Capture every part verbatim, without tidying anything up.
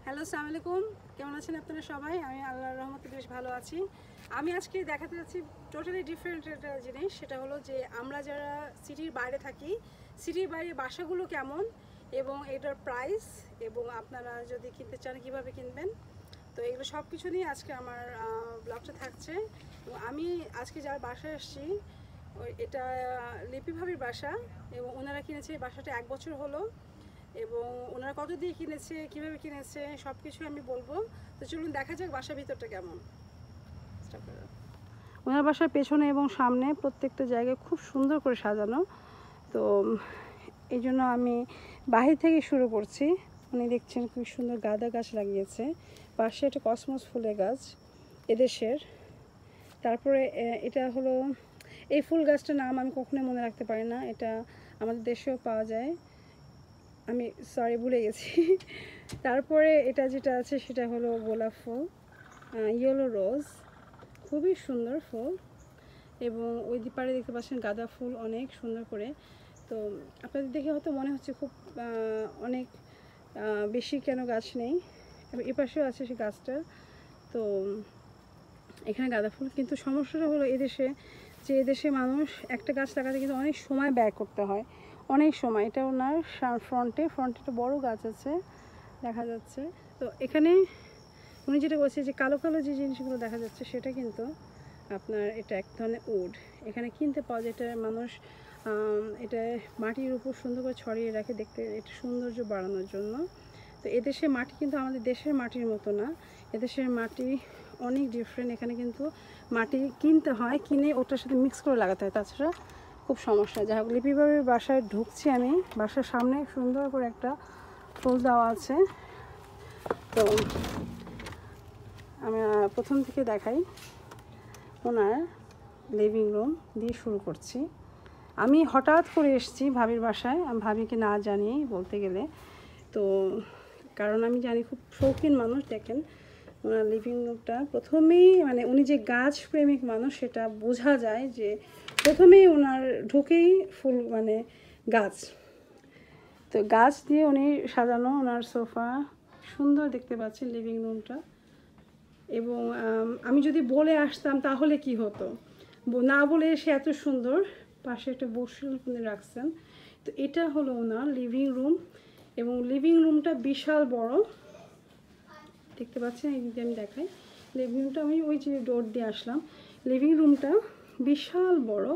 Hello, আসসালামু আলাইকুম। কেমন আছেন আপনারা সবাই? আমি আল্লাহর রহমতে বেশ ভালো আছি। আমি আজকে দেখাতে যাচ্ছি টোটালি ডিফারেন্ট একটা জিনিস। সেটা হলো যে আমরা যারা সিটির বাইরে থাকি, সিটির বাইরে বাসাগুলো কেমন এবং এটার প্রাইস, এবং আপনারা যদি কিনতে চান কীভাবে কিনবেন। তো এগুলো সব কিছু নিয়ে আজকে আমার ব্লগটা থাকছে। এবং আমি আজকে যার বাসায় আসছি, ওই এটা লিপি ভাবির বাসা, এবং ওনারা কিনেছে এই বাসাটা এক বছর হলো। এবং ওনারা কত দিয়ে কিনেছে, কীভাবে কিনেছে, সব কিছু আমি বলবো। তো চলুন দেখা যাক বাসার ভিতরটা কেমন। ওনার বাসার পেছনে এবং সামনে প্রত্যেকটা জায়গায় খুব সুন্দর করে সাজানো। তো এই জন্য আমি বাহির থেকে শুরু করছি। উনি দেখছেন খুব সুন্দর গাঁদা গাছ লাগিয়েছে, পাশে একটা কসমস ফুলের গাছ এদেশের। তারপরে এটা হলো, এই ফুল গাছটার নাম আমি কখনোই মনে রাখতে পারি না, এটা আমাদের দেশেও পাওয়া যায়, আমি সরি ভুলে গেছি। তারপরে এটা যেটা আছে সেটা হলো গোলাপ ফুল, ইয়েলো রোজ, খুবই সুন্দর ফুল। এবং ওই দিপারে দেখতে পাচ্ছেন গাঁদা ফুল অনেক সুন্দর করে। তো আপনাদের দেখে হয়তো মনে হচ্ছে খুব অনেক বেশি কেন গাছ নেই, এবং এ পাশেও আছে সে গাছটা। তো এখানে গাঁদা ফুল, কিন্তু সমস্যাটা হলো এদেশে যে এদেশে মানুষ একটা গাছ লাগাতে কিন্তু অনেক সময় ব্যয় করতে হয়, অনেক সময়। এটা ওনার ফ্রন্টে ফ্রন্টে একটা বড়ো গাছ আছে দেখা যাচ্ছে। তো এখানে উনি যেটা বলছে যে কালো কালো যে জিনিসগুলো দেখা যাচ্ছে সেটা কিন্তু আপনার এটা এক ধরনের উড, এখানে কিনতে পাওয়া যায়। এটা মানুষ এটা মাটির উপর সুন্দর করে ছড়িয়ে রাখে দেখতে, এটা সৌন্দর্য বাড়ানোর জন্য। তো এদেশের মাটি কিন্তু আমাদের দেশের মাটির মতো না, এদেশের মাটি অনেক ডিফারেন্ট। এখানে কিন্তু মাটি কিনতে হয়, কিনে ওটার সাথে মিক্স করে লাগাতে হয়, তাছাড়া খুব সমস্যা। যাই হোক, লিপি বাবির বাসায় ঢুকছি আমি। বাসার সামনে সুন্দর করে একটা ফুল দেওয়া আছে। তো আমি প্রথম থেকে দেখাই, ওনার লিভিং রুম দিয়ে শুরু করছি। আমি হঠাৎ করে এসেছি ভাবির বাসায়, আমি ভাবিকে না জানিয়ে বলতে গেলে। তো কারণ আমি জানি খুব শৌখিন মানুষ। দেখেন ওনার লিভিং রুমটা প্রথমেই, মানে উনি যে গাছ প্রেমিক মানুষ সেটা বোঝা যায়, যে প্রথমেই ওনার ঢুকেই ফুল, মানে গাছ। তো গাছ দিয়ে উনি সাজানো, ওনার সোফা সুন্দর দেখতে পাচ্ছেন লিভিং রুমটা। এবং আমি যদি বলে আসতাম তাহলে কি হতো, না বলে এসে এত সুন্দর পাশে একটা বসুল উনি রাখছেন। তো এটা হলো ওনার লিভিং রুম, এবং লিভিং রুমটা বিশাল বড় দেখতে পাচ্ছেন। এই দিকে আমি দেখাই লিভিং রুমটা, আমি ওই যে ডোর দিয়ে আসলাম। লিভিং রুমটা বিশাল বড়,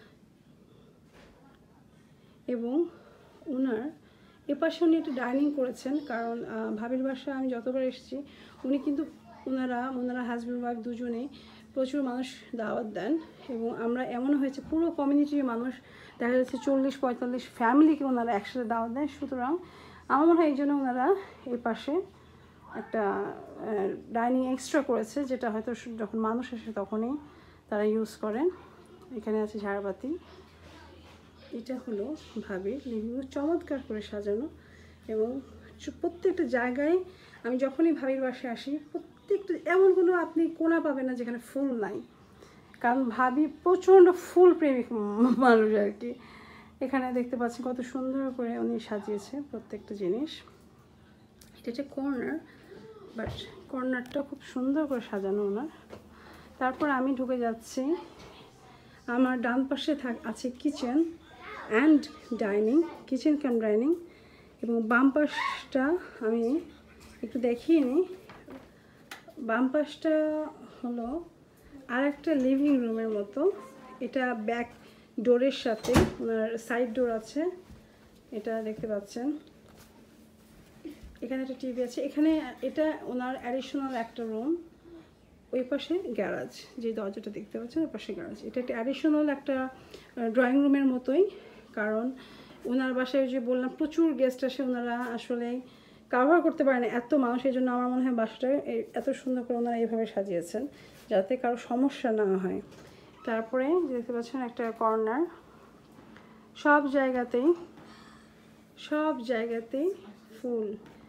এবং ওনার এপাশে উনি একটা ডাইনিং করেছেন। কারণ ভাবির বাসা আমি যতবার এসেছি উনি কিন্তু ওনারা ওনারা হাজব্যান্ড ওয়াইফ দুজনেই প্রচুর মানুষ দাওয়াত দেন, এবং আমরা এমন হয়েছে পুরো কমিউনিটির মানুষ দেখা যাচ্ছে চল্লিশ পঁয়তাল্লিশ ফ্যামিলিকে ওনারা একসাথে দাওয়াত দেন। সুতরাং আমার মনে হয় এই জন্য ওনারা এই পাশে একটা ডাইনিং এক্সট্রা করেছে, যেটা হয়তো যখন মানুষ আসে তখনই তারা ইউজ করেন। এখানে আছে ঝাড়বাতি। এটা হলো ভাবির লিভিং রুম, চমৎকার করে সাজানো। এবং প্রত্যেকটা জায়গায় আমি যখনই ভাবির বাসায় আসি, প্রত্যেকটা এমন কোনো আপনি কোণা পাবেন না যেখানে ফুল নাই, কারণ ভাবি প্রচণ্ড ফুল প্রেমিক মানুষ আর কি। এখানে দেখতে পাচ্ছি কত সুন্দর করে উনি সাজিয়েছে প্রত্যেকটা জিনিস। এটা হচ্ছে কর্নার, বাট কর্নারটা খুব সুন্দর করে সাজানো ওনার। তারপর আমি ঢুকে যাচ্ছি, আমার ডান পাশে থাক আছে kitchen and dining, kitchen cum dining. এবং বাম পাশটা আমি একটু দেখিয়ে নিই। বাম পাশটা হলো আর একটা লিভিং রুমের মতো, এটা ব্যাক ডোরের সাথে ওনার সাইড ডোর আছে, এটা দেখতে পাচ্ছেন। এখানে একটা টিভি আছে, এখানে এটা ওনার অ্যাডিশনাল একটা রুম। ওই পাশে গ্যারাজ, যে দরজাটা দেখতে পাচ্ছেন ওই পাশে গ্যারাজ। এটা একটা অ্যাডিশনাল একটা ড্রয়িং রুমের মতোই, কারণ ওনার বাসায় যে বললাম প্রচুর গেস্ট আসে, ওনারা আসলে কাভার করতে পারেন এত মানুষ। এই জন্য আমার মনে হয় বাসাটা এত সুন্দর করে ওনারা এইভাবে সাজিয়েছেন যাতে কারো সমস্যা না হয়। তারপরে দেখতে পাচ্ছেন একটা কর্নার, সব জায়গাতেই সব জায়গাতেই ফুল।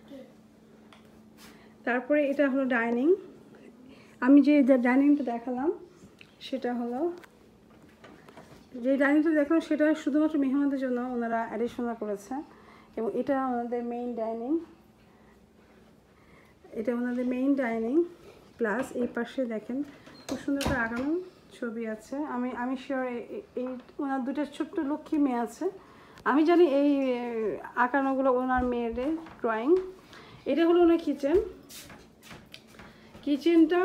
তারপরে এটা হলো ডাইনিং। আমি যে ডাইনিংটা দেখালাম সেটা হলো, যে ডাইনিংটা দেখলাম সেটা শুধুমাত্র মেহমানদের জন্য ওনারা অ্যাডিশনাল করেছে, এবং এটা ওনাদের মেইন ডাইনিং। এটা ওনাদের মেইন ডাইনিং, প্লাস এই পাশে দেখেন খুব সুন্দর করে আঁকানো ছবি আছে। আমি আমি শিওর এই ওনার দুটো ছোট্ট লক্ষ্মী মেয়ে আছে, আমি জানি এই আঁকানোগুলো ওনার মেয়েদের ড্রয়িং। এটা হলো ওনার কিচেন। কিচেনটা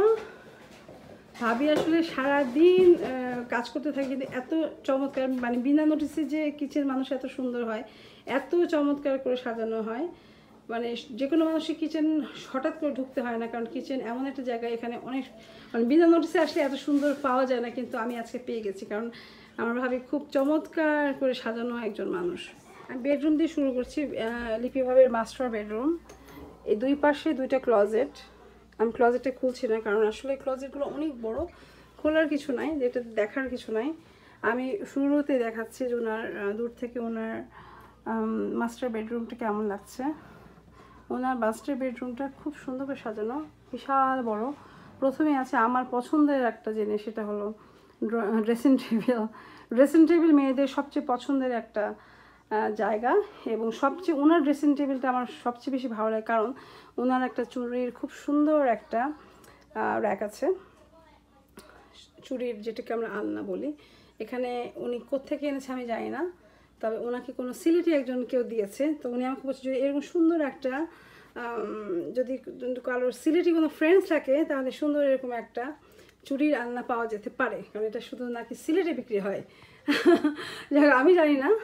ভাবি আসলে সারাদিন কাজ করতে থাকি, কিন্তু এত চমৎকার, মানে বিনা নোটিসে যে কিচেন মানুষ এত সুন্দর হয়, এত চমৎকার করে সাজানো হয়, মানে যে কোনো মানুষের কিচেন হঠাৎ করে ঢুকতে হয় না, কারণ কিচেন এমন একটা জায়গা এখানে অনেক, মানে বিনা নোটিসে আসলে এত সুন্দর পাওয়া যায় না, কিন্তু আমি আজকে পেয়ে গেছি, কারণ আমার ভাবি খুব চমৎকার করে সাজানো একজন মানুষ। আমি বেডরুম দিয়ে শুরু করছি, লিপি ভাবির মাস্টার বেডরুম। এই দুই পাশে দুইটা ক্লজেট। আমি ক্লজেটে খুলছি না, কারণ আসলে ক্লজেটগুলো অনেক বড়, খোলার কিছু নাই, যেটা দেখার কিছু নাই। আমি শুরুতে দেখাচ্ছি যে ওনার দূর থেকে ওনার মাস্টার বেডরুমটা কেমন লাগছে। ওনার মাস্টার বেডরুমটা খুব সুন্দর করে সাজানো, বিশাল বড়। প্রথমে আছে আমার পছন্দের একটা জিনিস, সেটা হলো ড্রেসিং টেবিল। ড্রেসিং টেবিল মেয়েদের সবচেয়ে পছন্দের একটা জায়গা, এবং সবচেয়ে ওনার ড্রেসিং টেবিলটা আমার সবচেয়ে বেশি ভালো লাগে, কারণ ওনার একটা চুড়ির খুব সুন্দর একটা র্যাক আছে, চুড়ির যেটাকে আমরা আলনা বলি। এখানে উনি কোত্থেকে এনেছে আমি জানি না, তবে ওনাকে কোনো সিলেটি একজন কেউ দিয়েছে, তো উনি আমাকে বলছে যদি এরকম সুন্দর একটা, যদি কারোর সিলেটি কোনো ফ্রেন্ডস থাকে তাহলে সুন্দর এরকম একটা চুড়ির আলনা পাওয়া যেতে পারে, কারণ এটা শুধু নাকি সিলেটে বিক্রি হয়। যাই হোক, আমি জানি না,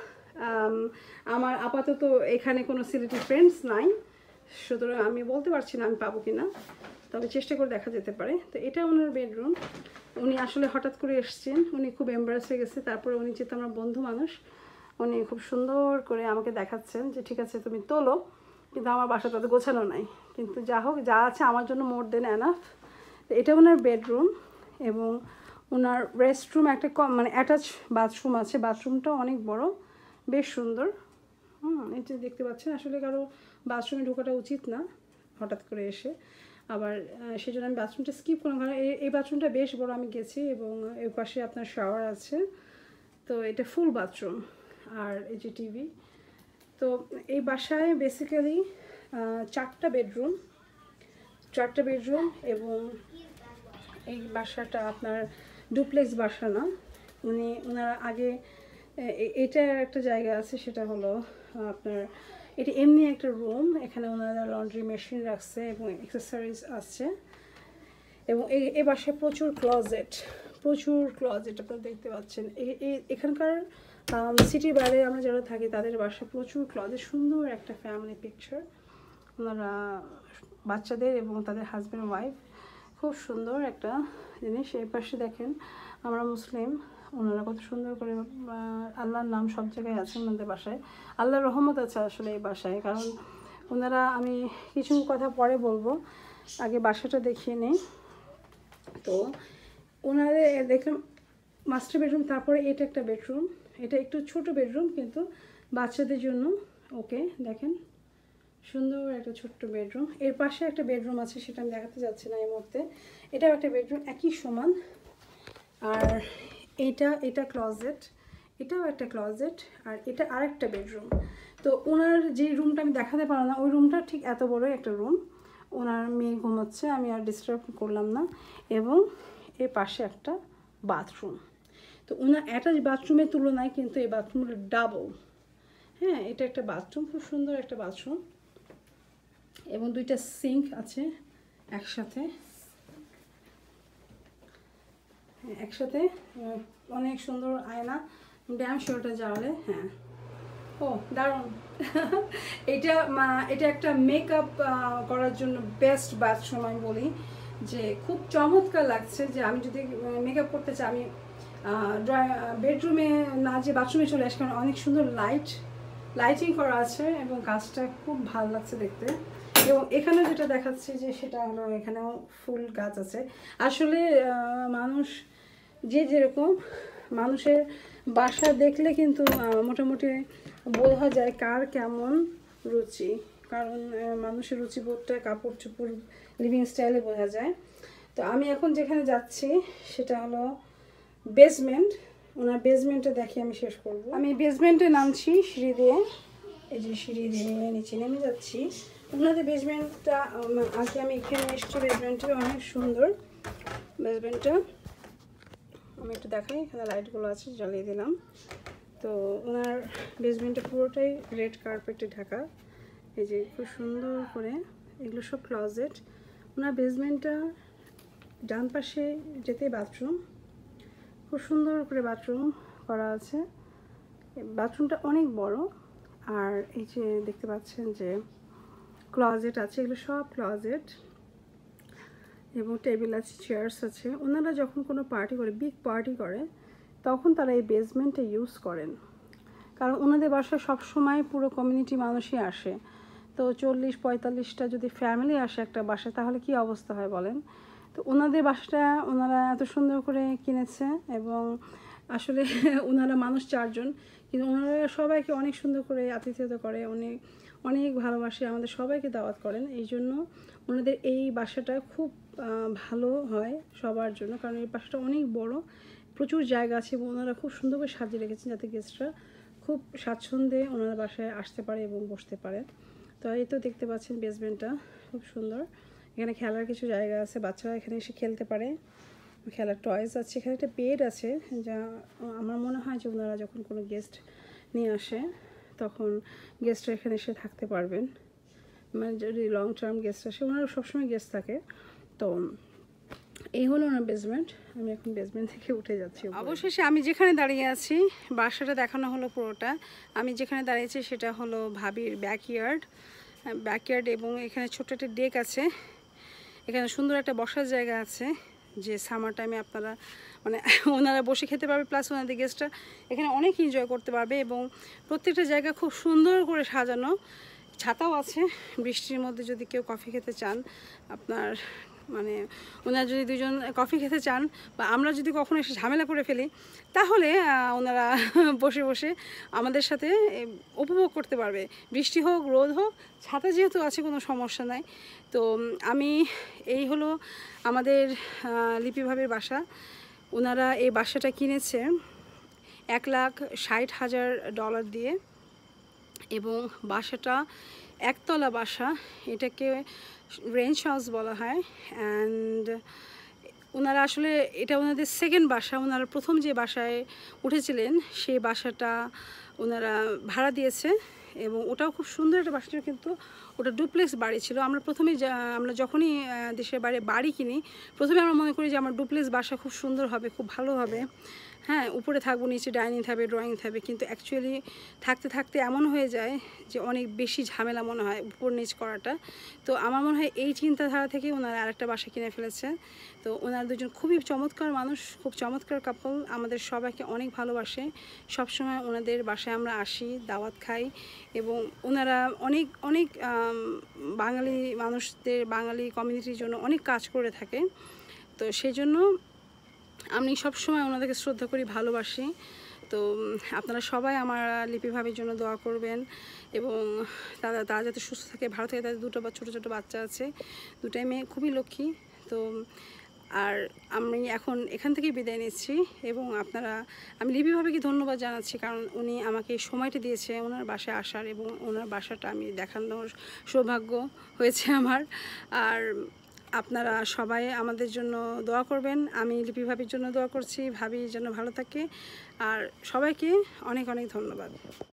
আমার আপাতত এখানে কোনো সিলেটি ফ্রেন্ডস নাই, সুতরাং আমি বলতে পারছি না আমি পাবো কি না, তবে চেষ্টা করে দেখা যেতে পারে। তো এটা ওনার বেডরুম। উনি আসলে হঠাৎ করে এসছেন, উনি খুব এম্বারাস হয়ে গেছে, তারপরে উনি যেহেতু আমার বন্ধু মানুষ, উনি খুব সুন্দর করে আমাকে দেখাচ্ছেন যে ঠিক আছে তুমি তোলো, কিন্তু আমার বাসা তাদের গোছানো নাই, কিন্তু যা হোক যা আছে আমার জন্য মোর দেন এনাফ। তো এটা ওনার বেডরুম, এবং ওনার রেস্টরুম একটা কম, মানে অ্যাটাচ বাথরুম আছে, বাথরুমটাও অনেক বড়, বেশ সুন্দর। হুম, এটা দেখতে পাচ্ছেন, আসলে কারো বাথরুমে ঢোকাটা উচিত না হঠাৎ করে এসে, আবার সেই জন্য আমি বাথরুমটা স্কিপ করলাম, কারণ এই বাথরুমটা বেশ বড়, আমি গেছি, এবং এর পাশে আপনার শাওয়ার আছে। তো এটা ফুল বাথরুম, আর এই যে টিভি। তো এই বাসায় বেসিক্যালি চারটা বেডরুম, চারটা বেডরুম এবং এই বাসাটা আপনার ডুপ্লেক্স বাসা না, উনি ওনারা আগে এটা একটা জায়গা আছে, সেটা হলো আপনার এটি এমনি একটা রুম, এখানে ওনারা লন্ড্রি মেশিন রাখছে এবং অ্যাক্সেসরিজ আছে, এবং এই এই বাসায় প্রচুর ক্লজেট, প্রচুর ক্লজেট আপনারা দেখতে পাচ্ছেন। এই এখানকার সিটির বাইরে আমরা যারা থাকি তাদের বাসায় প্রচুর ক্লজেট, সুন্দর একটা ফ্যামিলি পিকচার, ওনারা বাচ্চাদের এবং তাদের হাজব্যান্ড ওয়াইফ, খুব সুন্দর একটা জিনিস। এই পাশে দেখেন আমরা মুসলিম, ওনারা কত সুন্দর করে আল্লাহর নাম সব জায়গায় আছে ওনাদের বাসায়, আল্লাহর রহমত আছে আসলে এই বাসায়, কারণ ওনারা, আমি কিছু কথা পরে বলবো, আগে বাসাটা দেখিয়ে নিই। তো ওনাদের দেখলাম মাস্টার বেডরুম, তারপরে এটা একটা বেডরুম, এটা একটু ছোট বেডরুম কিন্তু বাচ্চাদের জন্য ওকে, দেখেন সুন্দর একটা ছোট্ট বেডরুম। এর পাশে একটা বেডরুম আছে, সেটা আমি দেখাতে যাচ্ছি না এই মুহূর্তে, এটাও একটা বেডরুম একই সমান। আর এইটা এটা ক্লজেট, এটাও একটা ক্লজেট, আর এটা আরেকটা বেডরুম। তো ওনার যে রুমটা আমি দেখাতে পারলাম না, ওই রুমটা ঠিক এত বড় একটা রুম, ওনার মেয়ে ঘুমাচ্ছে, আমি আর ডিস্টার্ব করলাম না। এবং এর পাশে একটা বাথরুম, তো ওনার অ্যাটাচ বাথরুমের তুলনায় কিন্তু এই বাথরুমটা ডাবল। হ্যাঁ, এটা একটা বাথরুম, খুব সুন্দর একটা বাথরুম, এবং দুইটা সিঙ্ক আছে একসাথে, একসাথে অনেক সুন্দর আয়না, ড্যাম শোটা জ্বালে। হ্যাঁ, ও দারুণ। এটা এটা একটা মেকআপ করার জন্য বেস্ট বাথরুম, আমি বলি যে খুব চমৎকার লাগছে, যে আমি যদি মেকআপ করতে চাই আমি বেডরুমে না যে বাথরুমে চলে আসি, কারণ অনেক সুন্দর লাইট লাইটিং করা আছে এবং কাজটা খুব ভালো লাগছে দেখতে। এবং এখানে যেটা দেখাচ্ছি যে সেটা হলো এখানেও ফুল গাছ আছে। আসলে মানুষ যে যেরকম, মানুষের বাসা দেখলে কিন্তু মোটামুটি বোঝা যায় কার কেমন রুচি, কারণ মানুষের রুচিবোধটা কাপড় চোপড় লিভিং স্টাইলে বোঝা যায়। তো আমি এখন যেখানে যাচ্ছি সেটা হলো বেসমেন্ট, ওনার বেসমেন্টে দেখি আমি শেষ করব। আমি বেসমেন্টে নামছি সিঁড়ি দিয়ে, এই যে সিঁড়ি দিয়ে নিচে নেমে যাচ্ছি। ওনাদের বেসমেন্টটা আজকে আমি এখানে এসেছি, বেসমেন্টটা অনেক সুন্দর। বেসমেন্টটা আমি একটু দেখাই, এখানে লাইটগুলো আছে, জ্বালিয়ে দিলাম। তো ওনার বেসমেন্টটা পুরোটাই রেড কার্পেটে ঢাকা। এই যে খুব সুন্দর করে, এগুলো সব ক্লজেট। ওনার বেসমেন্টটা ডান পাশে যেতেই বাথরুম, খুব সুন্দর করে বাথরুম করা আছে। বাথরুমটা অনেক বড়। আর এই যে দেখতে পাচ্ছেন যে ক্লজেট আছে, এগুলো সব ক্লজেট, এবং টেবিল আছে, চেয়ার্স আছে। ওনারা যখন কোনো পার্টি করে, বিগ পার্টি করে, তখন তারা এই বেসমেন্টটা ইউজ করেন। কারণ ওনাদের বাসায় সবসময় পুরো কমিউনিটি মানুষই আসে। তো চল্লিশ পঁয়তাল্লিশটা যদি ফ্যামিলি আসে একটা বাসায়, তাহলে কি অবস্থা হয় বলেন। তো ওনাদের বাসাটা ওনারা এত সুন্দর করে কিনেছে, এবং আসলে ওনারা মানুষ চারজন, কিন্তু ওনারা সবাইকে অনেক সুন্দর করে আতিথেয়তা করে, অনেক অনেক ভালোবাসে, আমাদের সবাইকে দাওয়াত করেন। এই জন্য ওনাদের এই বাসাটা খুব ভালো হয় সবার জন্য, কারণ এই বাসাটা অনেক বড়, প্রচুর জায়গা আছে, এবং ওনারা খুব সুন্দর করে সাজিয়ে রেখেছেন যাতে গেস্টরা খুব স্বাচ্ছন্দ্যে ওনার বাসায় আসতে পারে এবং বসতে পারে। তো এই তো দেখতে পাচ্ছেন বেসমেন্টটা খুব সুন্দর। এখানে খেলার কিছু জায়গা আছে, বাচ্চারা এখানে এসে খেলতে পারে, খেলার টয়েস আছে। এখানে একটা বেড আছে, যা আমার মনে হয় যে ওনারা যখন কোনো গেস্ট নিয়ে আসে, তখন গেস্টরা এখানে এসে থাকতে পারবেন। মানে যদি লং টার্ম গেস্ট আসে, ওনারা সবসময় গেস্ট থাকে। তো এই হলো ওনার বেসমেন্ট। আমি এখন বেসমেন্ট থেকে উঠে যাচ্ছি। অবশেষে আমি যেখানে দাঁড়িয়ে আছি, বাসাটা দেখানো হলো পুরোটা। আমি যেখানে দাঁড়িয়েছি সেটা হলো ভাবির ব্যাকইয়ার্ড ব্যাকইয়ার্ড এবং এখানে ছোট্ট একটা ডেক আছে, এখানে সুন্দর একটা বসার জায়গা আছে, যে সামার টাইমে আপনারা মানে ওনারা বসে খেতে পারবে, প্লাস ওনাদের গেস্টরা এখানে অনেক এনজয় করতে পারবে। এবং প্রত্যেকটা জায়গা খুব সুন্দর করে সাজানো, ছাতাও আছে, বৃষ্টির মধ্যে যদি কেউ কফি খেতে চান, আপনার মানে ওনারা যদি দুজন কফি খেতে চান, বা আমরা যদি কখনো এসে ঝামেলা করে ফেলি, তাহলে ওনারা বসে বসে আমাদের সাথে উপভোগ করতে পারবে। বৃষ্টি হোক রোদ হোক, ছাতা যেহেতু আছে কোনো সমস্যা নাই। তো আমি এই হলো আমাদের লিপি ভাবির বাসা। ওনারা এই বাসাটা কিনেছে এক লাখ ষাট হাজার ডলার দিয়ে, এবং বাসাটা একতলা বাসা, এটাকে রেঞ্চ হাউস বলা হয়। অ্যান্ড ওনারা আসলে এটা ওনাদের সেকেন্ড বাসা। ওনারা প্রথম যে বাসায় উঠেছিলেন সেই বাসাটা ওনারা ভাড়া দিয়েছে, এবং ওটাও খুব সুন্দর একটা বাসা, কিন্তু ওটা ডুপ্লেক্স বাড়ি ছিল। আমরা প্রথমে আমরা যখনই দেশের বাইরে বাড়ি কিনি, প্রথমে আমরা মনে করি যে আমার ডুপ্লেক্স বাসা খুব সুন্দর হবে, খুব ভালো হবে, হ্যাঁ, উপরে থাকবো, নিচে ডাইনিং থাকবে, ড্রয়িং থাকবে। কিন্তু অ্যাকচুয়ালি থাকতে থাকতে এমন হয়ে যায় যে অনেক বেশি ঝামেলা মনে হয় উপর নিচ করাটা। তো আমার মনে হয় এই চিন্তাধারা থেকে ওনারা আরেকটা বাসা কিনে ফেলেছে। তো ওনারা দুজন খুবই চমৎকার মানুষ, খুব চমৎকার কাপল, আমাদের সবাইকে অনেক ভালোবাসে। সবসময় ওনাদের বাসায় আমরা আসি, দাওয়াত খাই, এবং ওনারা অনেক অনেক বাঙালি মানুষদের, বাঙালি কমিউনিটির জন্য অনেক কাজ করে থাকে। তো সেই জন্য আমি সবসময় ওনাদেরকে শ্রদ্ধা করি, ভালোবাসি। তো আপনারা সবাই আমার লিপি ভাবির জন্য দোয়া করবেন, এবং তারা তারা যাতে সুস্থ থাকে, ভালো থাকে। তাদের দুটো বা ছোটো ছোটো বাচ্চা আছে, দুটাই মেয়ে, খুবই লক্ষ্মী। তো আর আমি এখন এখান থেকেই বিদায় নিচ্ছি, এবং আপনারা আমি লিপি ভাবিকে ধন্যবাদ জানাচ্ছি, কারণ উনি আমাকে সময়টা দিয়েছে ওনার বাসায় আসার, এবং ওনার বাসাটা আমি দেখানোর সৌভাগ্য হয়েছে আমার। আর আপনারা সবাই আমাদের জন্য দোয়া করবেন, আমি লিপি ভাবির জন্য দোয়া করছি, ভাবি যেন ভালো থাকে। আর সবাইকে অনেক অনেক ধন্যবাদ।